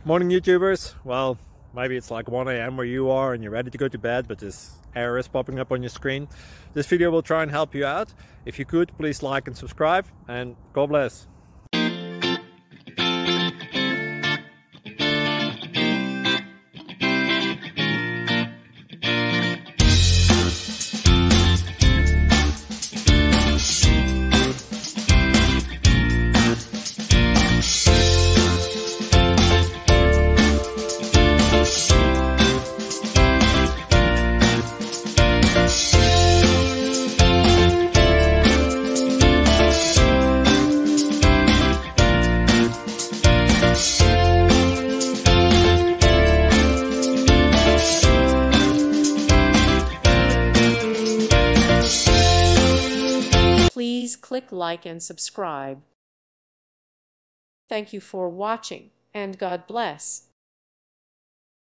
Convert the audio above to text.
Morning YouTubers. Well, maybe it's like 1 a.m. where you are and you're ready to go to bed, but this error is popping up on your screen. This video will try and help you out. If you could, please like and subscribe, and God bless. Please click like and subscribe. Thank you for watching, and God bless.